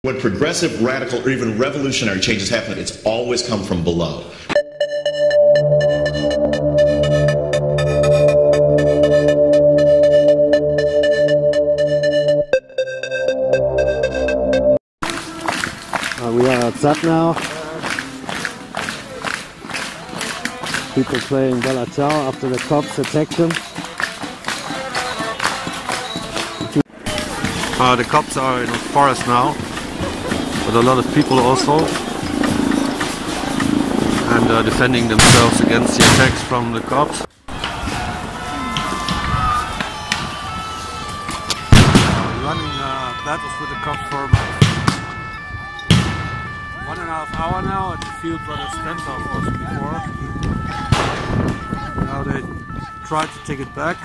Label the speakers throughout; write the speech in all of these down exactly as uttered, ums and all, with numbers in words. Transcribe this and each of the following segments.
Speaker 1: When progressive, radical, or even revolutionary changes happen, it's always come from below.
Speaker 2: Uh, we are at Z A D now. People playing Bella Ciao after the cops attacked them. Uh, the cops are in the forest now, but a lot of people also, and uh, defending themselves against the attacks from the cops. Uh, running uh, battles with the cops for about one and a half hour now at the field where the standoff was before. Now they try to take it back.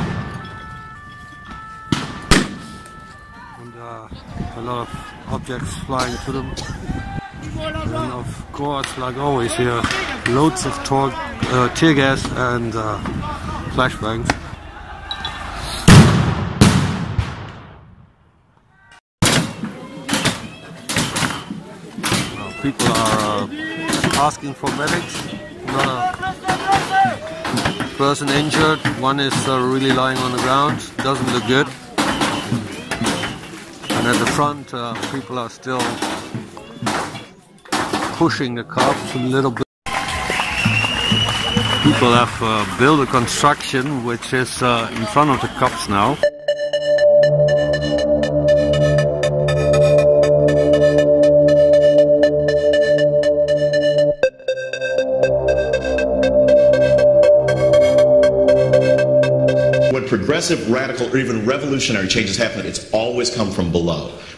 Speaker 2: And uh, a lot of objects flying to them. And of course, like always here, loads of tor uh, tear gas and uh, flashbangs. Uh, people are uh, asking for medics. Another person injured. One is uh, really lying on the ground. Doesn't look good. And at the front, uh, people are still pushing the cops a little bit. People have uh, built a construction which is uh, in front of the cops now.
Speaker 1: When progressive, radical, or even revolutionary changes happen, it's always come from below.